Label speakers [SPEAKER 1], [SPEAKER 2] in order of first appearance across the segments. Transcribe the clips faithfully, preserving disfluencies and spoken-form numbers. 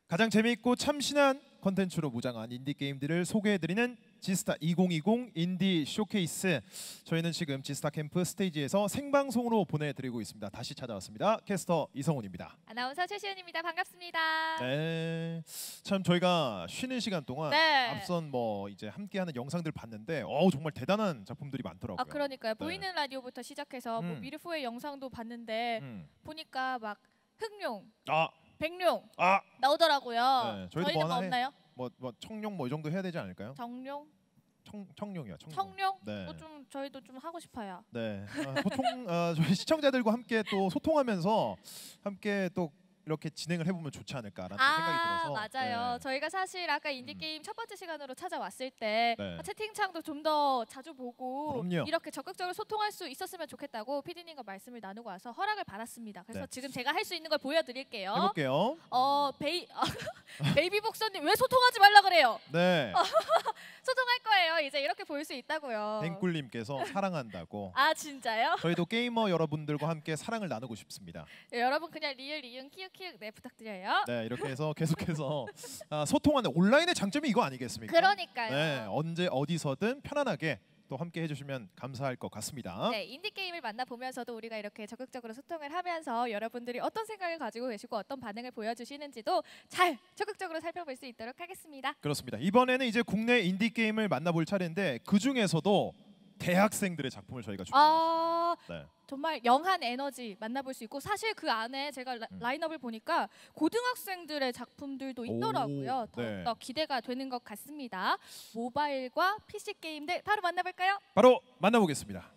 [SPEAKER 1] 가장 재미있고 참신한 컨텐츠로 무장한 인디 게임들을 소개해드리는 지스타 이천이십 인디 쇼케이스. 저희는 지금 지스타 캠프 스테이지에서 생방송으로 보내드리고 있습니다. 다시 찾아왔습니다. 캐스터 이성훈입니다.
[SPEAKER 2] 아나운서 최시은입니다. 반갑습니다.
[SPEAKER 1] 네, 참 저희가 쉬는 시간 동안
[SPEAKER 2] 네.
[SPEAKER 1] 앞선 뭐 이제 함께하는 영상들 봤는데, 어 정말 대단한 작품들이 많더라고요.
[SPEAKER 2] 아 그러니까요.
[SPEAKER 1] 네.
[SPEAKER 2] 보이는 라디오부터 시작해서
[SPEAKER 1] 음.
[SPEAKER 2] 뭐 미르포의 영상도 봤는데
[SPEAKER 1] 음.
[SPEAKER 2] 보니까 막 흑룡,
[SPEAKER 1] 아,
[SPEAKER 2] 백룡
[SPEAKER 1] 아,
[SPEAKER 2] 나오더라고요.
[SPEAKER 1] 네, 저희도
[SPEAKER 2] 저희는
[SPEAKER 1] 뭐
[SPEAKER 2] 뭐
[SPEAKER 1] 하나 해-
[SPEAKER 2] 없나요?
[SPEAKER 1] 뭐, 뭐 청룡 뭐 이 정도 해야 되지 않을까요?
[SPEAKER 2] 정룡,
[SPEAKER 1] 청 청룡이요, 청룡.
[SPEAKER 2] 청룡?
[SPEAKER 1] 네.
[SPEAKER 2] 뭐 좀 저희도 좀 하고 싶어요.
[SPEAKER 1] 네, 아, 보통 어, 저희 시청자들과 함께 또 소통하면서 함께 또 이렇게 진행을 해보면 좋지 않을까라는
[SPEAKER 2] 아
[SPEAKER 1] 생각이 들어서.
[SPEAKER 2] 맞아요.
[SPEAKER 1] 네.
[SPEAKER 2] 저희가 사실 아까 인디
[SPEAKER 1] 음.
[SPEAKER 2] 게임 첫 번째 시간으로 찾아왔을 때
[SPEAKER 1] 네.
[SPEAKER 2] 아, 채팅창도 좀 더 자주 보고
[SPEAKER 1] 그럼요.
[SPEAKER 2] 이렇게 적극적으로 소통할 수 있었으면 좋겠다고 피디님과 말씀을 나누고 와서 허락을 받았습니다. 그래서
[SPEAKER 1] 네.
[SPEAKER 2] 지금 제가 할 수 있는 걸 보여드릴게요.
[SPEAKER 1] 해볼게요.
[SPEAKER 2] 어 베이 베이비 복서님 왜 소통하지 말라 그래요?
[SPEAKER 1] 네,
[SPEAKER 2] 소통할 거예요. 이제 이렇게 볼 수 있다고요.
[SPEAKER 1] 댕꿀님께서 사랑한다고.
[SPEAKER 2] 아 진짜요?
[SPEAKER 1] 저희도 게이머 여러분들과 함께 사랑을 나누고 싶습니다.
[SPEAKER 2] 네, 여러분 그냥 리을 리은 키읔 키읔 네 부탁드려요.
[SPEAKER 1] 네, 이렇게 해서 계속해서 아, 소통하는 온라인의 장점이 이거 아니겠습니까?
[SPEAKER 2] 그러니까요.
[SPEAKER 1] 네, 언제 어디서든 편안하게 또 함께 해주시면 감사할 것 같습니다.
[SPEAKER 2] 네, 인디 게임을 만나보면서도 우리가 이렇게 적극적으로 소통을 하면서 여러분들이 어떤 생각을 가지고 계시고 어떤 반응을 보여주시는지도 잘 적극적으로 살펴볼 수 있도록 하겠습니다.
[SPEAKER 1] 그렇습니다. 이번에는 이제 국내 인디 게임을 만나볼 차례인데 그 중에서도 대학생들의 작품을 저희가 준비했습니다.
[SPEAKER 2] 아
[SPEAKER 1] 네.
[SPEAKER 2] 정말 영한 에너지 만나볼 수 있고 사실 그 안에 제가 라,
[SPEAKER 1] 음.
[SPEAKER 2] 라인업을 보니까 고등학생들의 작품들도 있더라고요.
[SPEAKER 1] 오,
[SPEAKER 2] 더,
[SPEAKER 1] 네.
[SPEAKER 2] 더 기대가 되는 것 같습니다. 모바일과 피씨 게임들 바로 만나볼까요?
[SPEAKER 1] 바로 만나보겠습니다.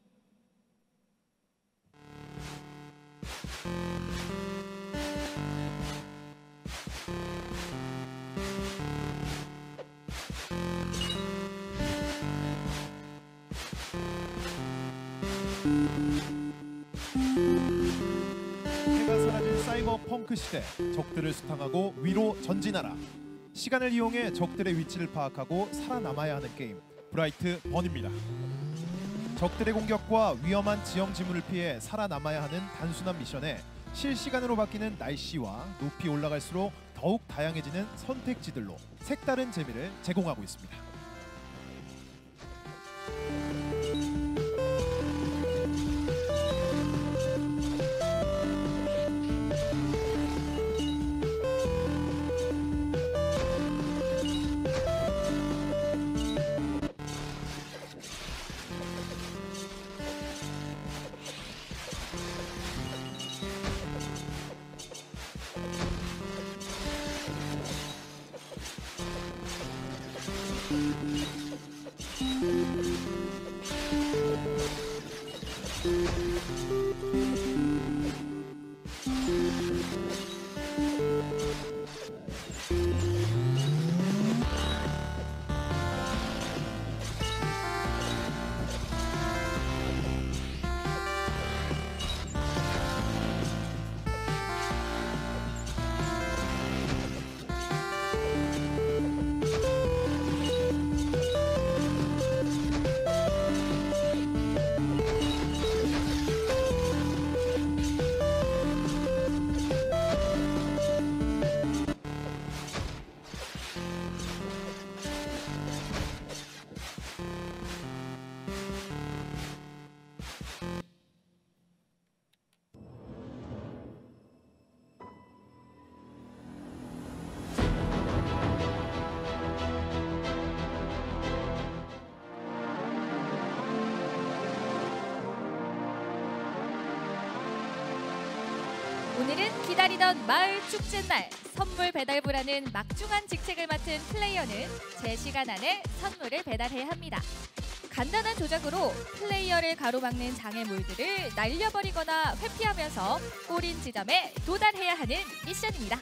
[SPEAKER 1] 해가 사라진 사이버 펑크 시대, 적들을 수탕하고 위로 전진하라. 시간을 이용해 적들의 위치를 파악하고 살아남아야 하는 게임, 브라이트 번입니다. 적들의 공격과 위험한 지형 지물을 피해 살아남아야 하는 단순한 미션에 실시간으로 바뀌는 날씨와 높이 올라갈수록 더욱 다양해지는 선택지들로 색다른 재미를 제공하고 있습니다.
[SPEAKER 2] 오늘은 기다리던 마을 축제 날 선물 배달부라는 막중한 직책을 맡은 플레이어는 제 시간 안에 선물을 배달해야 합니다. 간단한 조작으로 플레이어를 가로막는 장애물들을 날려버리거나 회피하면서 골인 지점에 도달해야 하는 미션입니다.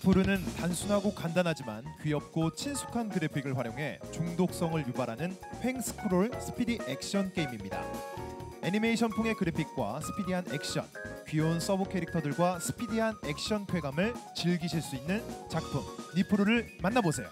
[SPEAKER 1] 니푸르는 단순하고 간단하지만 귀엽고 친숙한 그래픽을 활용해 중독성을 유발하는 횡스크롤 스피디 액션 게임입니다. 애니메이션풍의 그래픽과 스피디한 액션, 귀여운 서브 캐릭터들과 스피디한 액션 쾌감을 즐기실 수 있는 작품 니푸르를 만나보세요.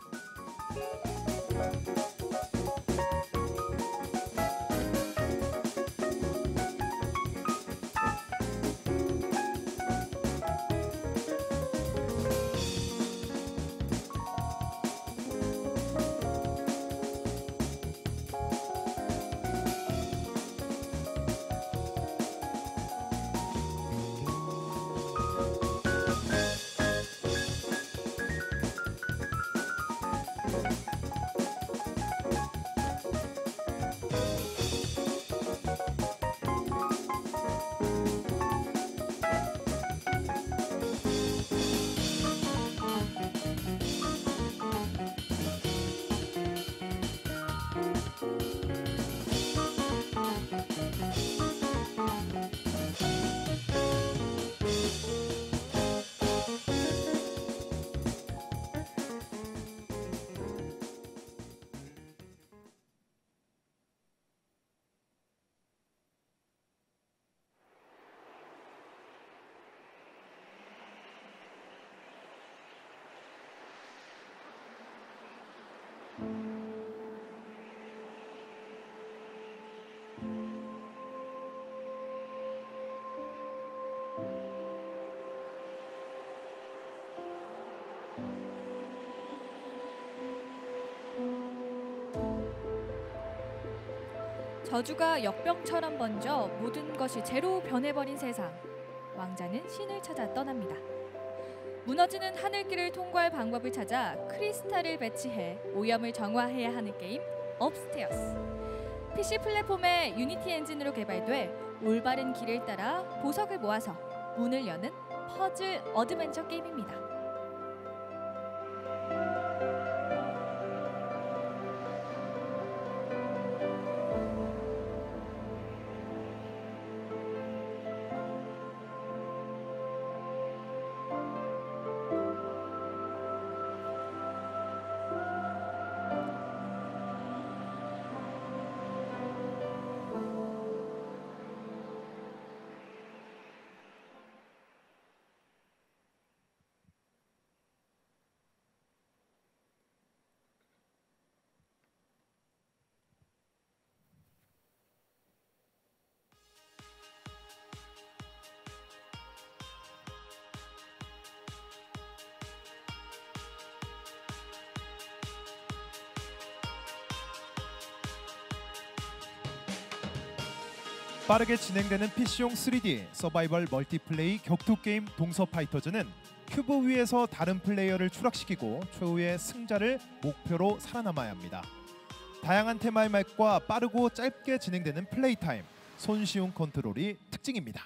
[SPEAKER 2] 저주가 역병처럼 번져 모든 것이 제로 변해버린 세상. 왕자는 신을 찾아 떠납니다. 무너지는 하늘길을 통과할 방법을 찾아 크리스탈을 배치해 오염을 정화해야 하는 게임 업스테어스. 피씨 플랫폼의 유니티 엔진으로 개발돼 올바른 길을 따라 보석을 모아서 문을 여는 퍼즐 어드벤처 게임입니다.
[SPEAKER 1] 빠르게 진행되는 피씨용 쓰리디 서바이벌 멀티플레이 격투 게임 동서 파이터즈는 큐브 위에서 다른 플레이어를 추락시키고 최후의 승자를 목표로 살아남아야 합니다. 다양한 테마의 맵과 빠르고 짧게 진행되는 플레이 타임, 손쉬운 컨트롤이 특징입니다.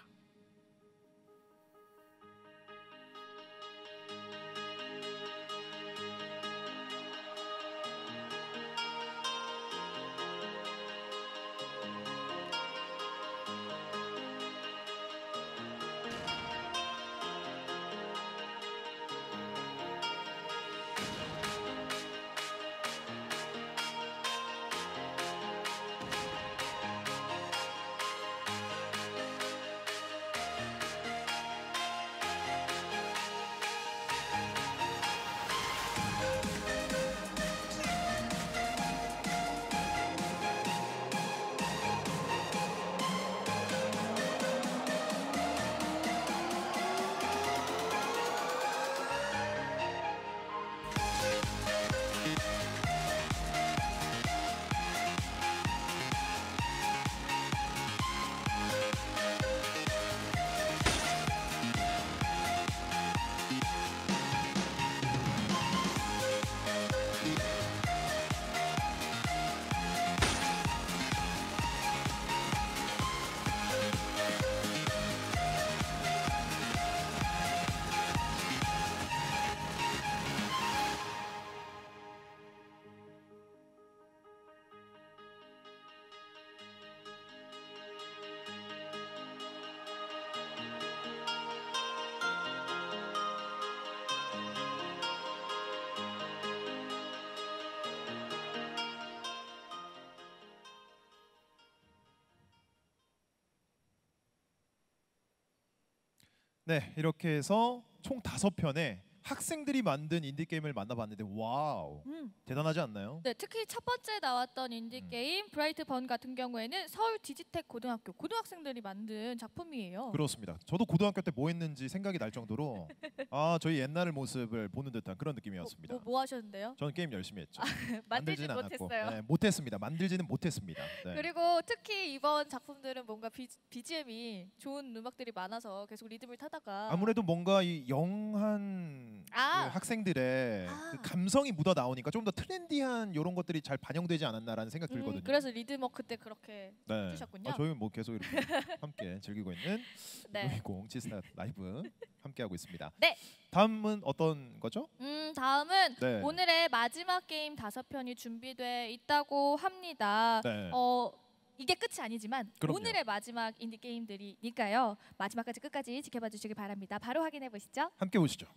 [SPEAKER 1] 네, 이렇게 해서 총 다섯 편의 학생들이 만든 인디 게임을 만나봤는데 와우,
[SPEAKER 2] 음.
[SPEAKER 1] 대단하지 않나요?
[SPEAKER 2] 네, 특히 첫 번째 나왔던 인디
[SPEAKER 1] 음.
[SPEAKER 2] 게임 브라이트 번 같은 경우에는 서울 디지텍 고등학교 고등학생들이 만든 작품이에요.
[SPEAKER 1] 그렇습니다. 저도 고등학교 때 뭐 했는지 생각이 날 정도로 아 저희 옛날 모습을 보는 듯한 그런 느낌이었습니다.
[SPEAKER 2] 뭐, 뭐 하셨는데요?
[SPEAKER 1] 저는 게임 열심히 했죠.
[SPEAKER 2] 만들진
[SPEAKER 1] 않았고,
[SPEAKER 2] 못했어요.
[SPEAKER 1] 네, 못했습니다. 만들지는 못했습니다. 네.
[SPEAKER 2] 그리고 특히 이번 작품들은 뭔가 비, 비지엠이 좋은 음악들이 많아서 계속 리듬을 타다가
[SPEAKER 1] 아무래도 뭔가 이 영한
[SPEAKER 2] 아.
[SPEAKER 1] 그 학생들의
[SPEAKER 2] 아.
[SPEAKER 1] 그 감성이 묻어 나오니까 좀 더 트렌디한 이런 것들이 잘 반영되지 않았나라는 생각 들거든요.
[SPEAKER 2] 음, 그래서 리듬워크 때 그렇게
[SPEAKER 1] 네.
[SPEAKER 2] 해주셨군요.
[SPEAKER 1] 아, 저희는 뭐 계속 이렇게 함께 즐기고 있는
[SPEAKER 2] 네.
[SPEAKER 1] 로이공 치스타 라이브 함께 하고 있습니다.
[SPEAKER 2] 네.
[SPEAKER 1] 다음은 어떤 거죠?
[SPEAKER 2] 음 다음은
[SPEAKER 1] 네.
[SPEAKER 2] 오늘의 마지막 게임 다섯 편이 준비돼 있다고 합니다.
[SPEAKER 1] 네.
[SPEAKER 2] 어 이게 끝이 아니지만
[SPEAKER 1] 그럼요.
[SPEAKER 2] 오늘의 마지막 인디 게임들이니까요. 마지막까지 끝까지 지켜봐 주시기 바랍니다. 바로 확인해 보시죠.
[SPEAKER 1] 함께 보시죠.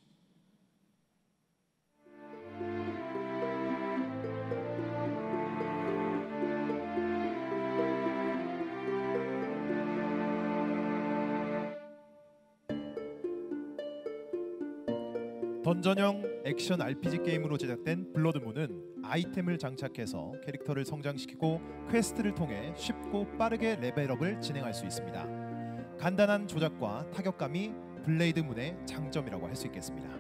[SPEAKER 1] 던전형 액션 알피지 게임으로 제작된 블러드문은 아이템을 장착해서 캐릭터를 성장시키고 퀘스트를 통해 쉽고 빠르게 레벨업을 진행할 수 있습니다. 간단한 조작과 타격감이 블레이드문의 장점이라고 할 수 있겠습니다.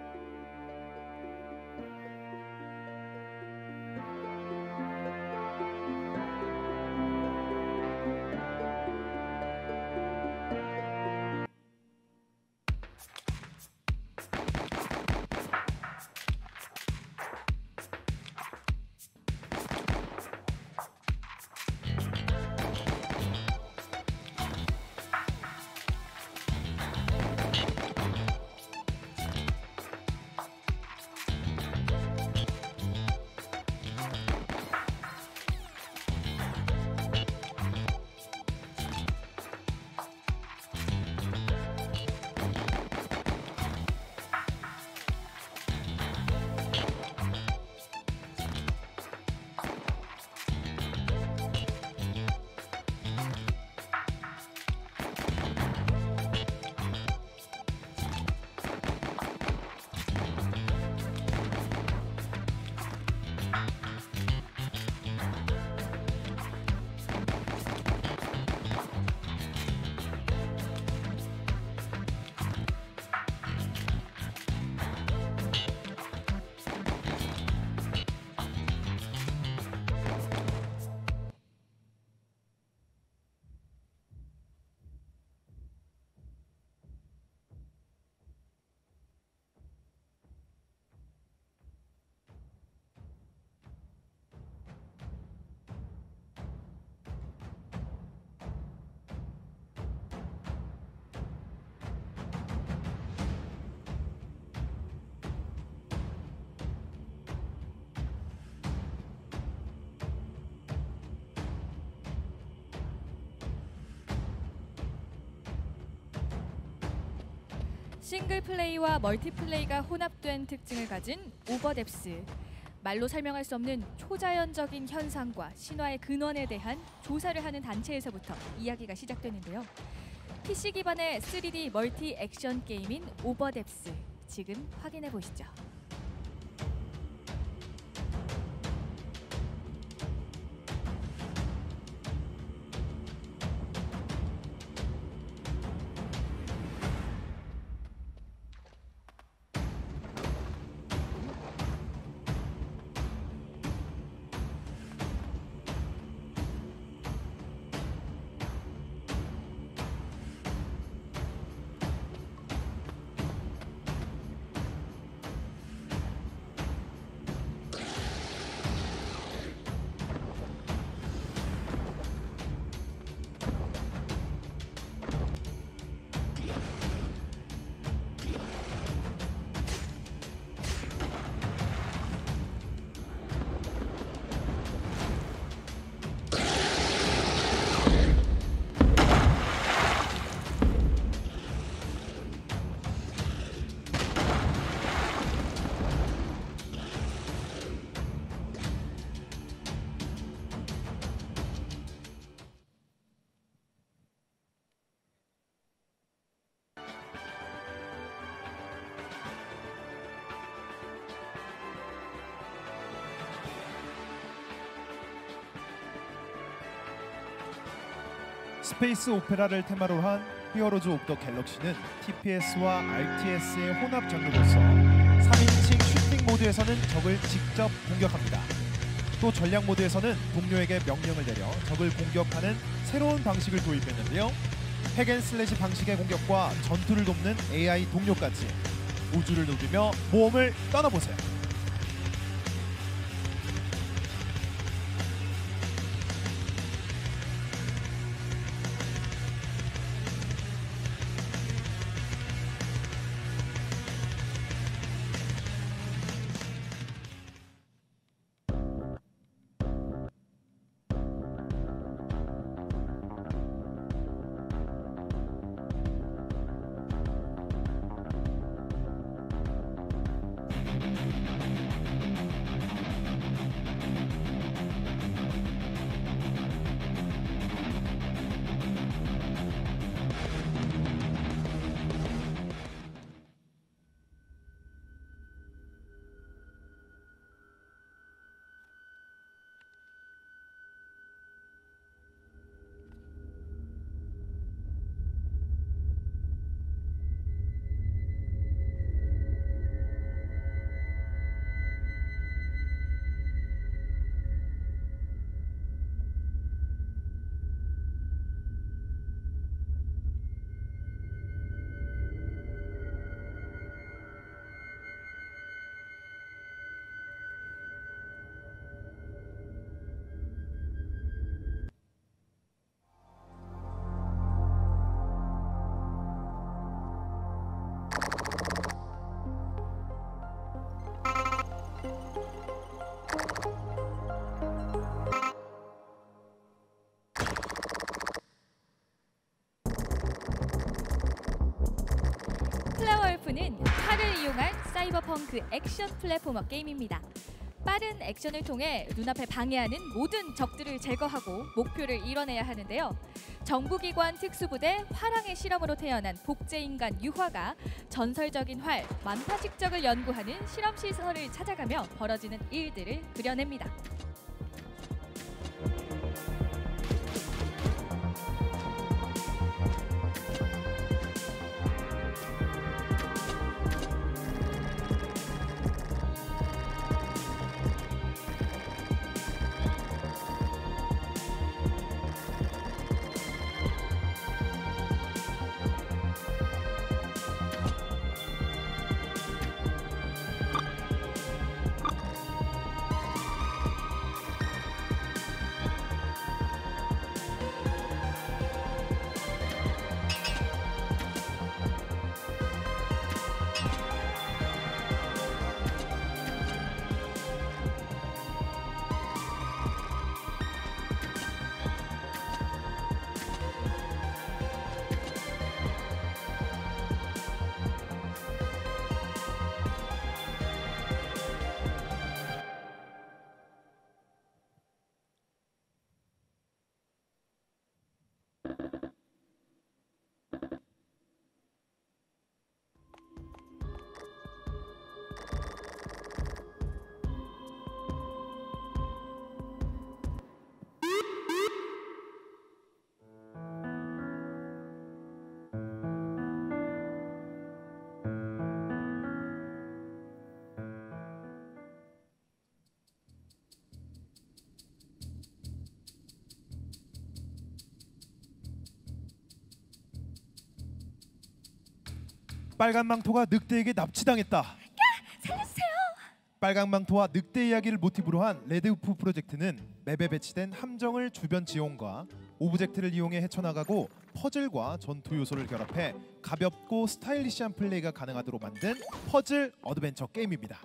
[SPEAKER 2] 싱글 플레이와 멀티 플레이가 혼합된 특징을 가진 오버뎁스. 말로 설명할 수 없는 초자연적인 현상과 신화의 근원에 대한 조사를 하는 단체에서부터 이야기가 시작되는데요. 피씨 기반의 쓰리디 멀티 액션 게임인 오버뎁스. 지금 확인해 보시죠.
[SPEAKER 1] 스페이스 오페라를 테마로 한 히어로즈 오브 더 갤럭시는 티피에스와 알티에스의 혼합 장르로서 삼인칭 슈팅 모드에서는 적을 직접 공격합니다. 또 전략 모드에서는 동료에게 명령을 내려 적을 공격하는 새로운 방식을 도입했는데요. 핵앤슬래시 방식의 공격과 전투를 돕는 에이아이 동료까지 우주를 누비며 모험을 떠나보세요.
[SPEAKER 2] 플라워울프는 칼을 이용한 사이버펑크 액션 플랫포머 게임입니다. 빠른 액션을 통해 눈앞에 방해하는 모든 적들을 제거하고 목표를 이뤄내야 하는데요. 정부기관 특수부대 화랑의 실험으로 태어난 복제인간 유화가 전설적인 활, 만파식적을 연구하는 실험시설을 찾아가며 벌어지는 일들을 그려냅니다.
[SPEAKER 1] 빨간 망토가 늑대에게 납치당했다.
[SPEAKER 2] 야! 살려주세요!
[SPEAKER 1] 빨간 망토와 늑대 이야기를 모티브로 한 레드우프 프로젝트는 맵에 배치된 함정을 주변 지형과 오브젝트를 이용해 헤쳐나가고 퍼즐과 전투 요소를 결합해 가볍고 스타일리시한 플레이가 가능하도록 만든 퍼즐 어드벤처 게임입니다.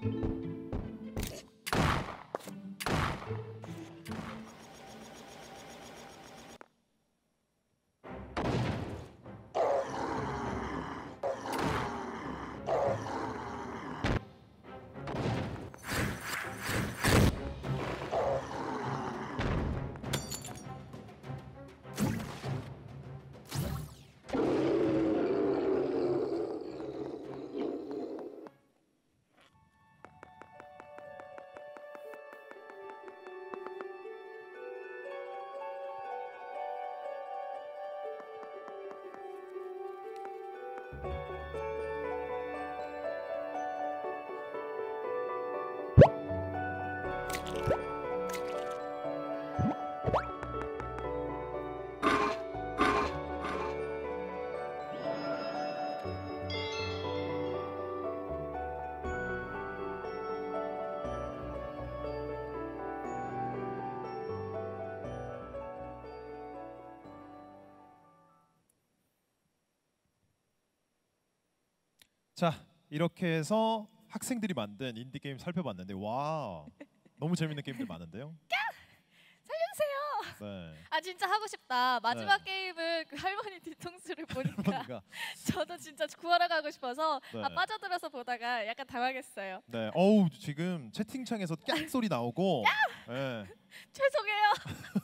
[SPEAKER 1] 자, 이렇게 해서 학생들이 만든 인디 게임 살펴봤는데 와, 너무 재밌는 게임들 많은데요.
[SPEAKER 2] 살려주세요.
[SPEAKER 1] 네.
[SPEAKER 2] 아 진짜 하고 싶다. 마지막
[SPEAKER 1] 네.
[SPEAKER 2] 게임을 그 할머니 뒤통수를 보니까
[SPEAKER 1] 그러니까
[SPEAKER 2] 저도 진짜 구하러 가고 싶어서
[SPEAKER 1] 네.
[SPEAKER 2] 아, 빠져들어서 보다가 약간 당황했어요.
[SPEAKER 1] 네, 어우 지금 채팅창에서 깍 소리 나오고. 네.
[SPEAKER 2] 죄송해요.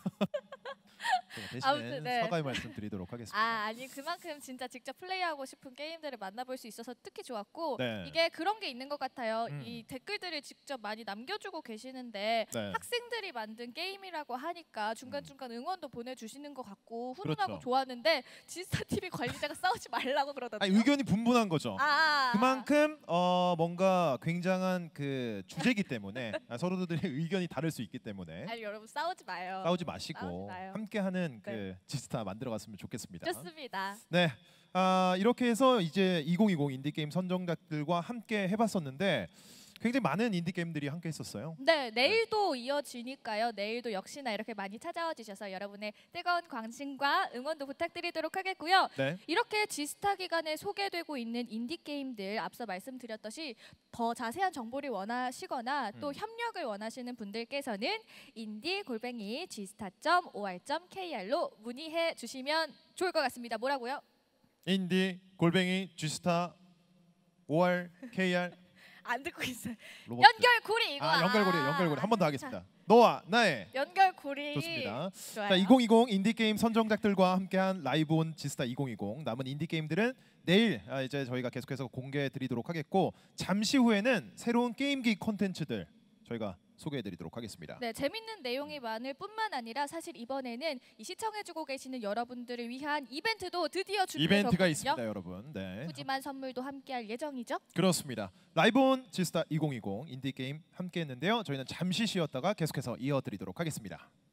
[SPEAKER 1] 제가 대신에
[SPEAKER 2] 아무튼, 네.
[SPEAKER 1] 사과의 말씀드리도록 하겠습니다.
[SPEAKER 2] 아 아니 그만큼 진짜 직접 플레이하고 싶은 게임들을 만나볼 수 있어서 특히 좋았고
[SPEAKER 1] 네.
[SPEAKER 2] 이게 그런 게 있는 것 같아요.
[SPEAKER 1] 음.
[SPEAKER 2] 이 댓글들을 직접 많이 남겨주고 계시는데
[SPEAKER 1] 네.
[SPEAKER 2] 학생들이 만든 게임이라고 하니까 중간중간 응원도 보내주시는 것 같고 훈훈하고
[SPEAKER 1] 그렇죠.
[SPEAKER 2] 좋았는데 지스타티비 관리자가 싸우지 말라고 그러던데요.
[SPEAKER 1] 아니 의견이 분분한 거죠.
[SPEAKER 2] 아, 아, 아.
[SPEAKER 1] 그만큼 어, 뭔가 굉장한 그 주제이기 때문에 아, 서로들의 의견이 다를 수 있기 때문에
[SPEAKER 2] 아니 여러분 싸우지 마요.
[SPEAKER 1] 싸우지 마시고
[SPEAKER 2] 싸우지 마요.
[SPEAKER 1] 함께하는 그
[SPEAKER 2] 네.
[SPEAKER 1] 지스타 만들어갔으면 좋겠습니다.
[SPEAKER 2] 좋습니다.
[SPEAKER 1] 네, 아, 이렇게 해서 이제 이천이십 인디 게임 선정작들과 함께 해봤었는데 굉장히 많은 인디 게임들이 함께 했었어요.
[SPEAKER 2] 네, 내일도 이어지니까요. 내일도 역시나 이렇게 많이 찾아와 주셔서 여러분의 뜨거운 관심과 응원도 부탁드리도록 하겠고요.
[SPEAKER 1] 네,
[SPEAKER 2] 이렇게 지스타 기간에 소개되고 있는 인디 게임들 앞서 말씀드렸듯이 더 자세한 정보를 원하시거나 또
[SPEAKER 1] 음.
[SPEAKER 2] 협력을 원하시는 분들께서는 인디 골뱅이 지스타 점 오알 점 케이알로 문의해 주시면 좋을 것 같습니다. 뭐라고요?
[SPEAKER 1] 인디 골뱅이 지스타 오알 케이알
[SPEAKER 2] 안 듣고 있어요.
[SPEAKER 1] 로봇.
[SPEAKER 2] 연결고리 이거.
[SPEAKER 1] 아 연결고리
[SPEAKER 2] 아,
[SPEAKER 1] 연결고리 한 번 더 하겠습니다. 너와 나의
[SPEAKER 2] 연결고리.
[SPEAKER 1] 좋습니다.
[SPEAKER 2] 좋아요.
[SPEAKER 1] 자, 이천이십 인디 게임 선정작들과 함께한 라이브 온 지스타 이천이십 남은 인디 게임들은 내일 아, 이제 저희가 계속해서 공개해 드리도록 하겠고 잠시 후에는 새로운 게임기 콘텐츠들 저희가 소개해 드리도록 하겠습니다.
[SPEAKER 2] 네, 재밌는 내용이 많을 뿐만 아니라 사실 이번에는 이 시청해주고 계시는 여러분들을 위한 이벤트도 드디어 준비되었거든요.
[SPEAKER 1] 이벤트가 있습니다, 여러분. 네.
[SPEAKER 2] 푸짐한 선물도 함께할 예정이죠.
[SPEAKER 1] 그렇습니다. 라이브 온 지스타 이천이십 인디 게임 함께 했는데요. 저희는 잠시 쉬었다가 계속해서 이어 드리도록 하겠습니다.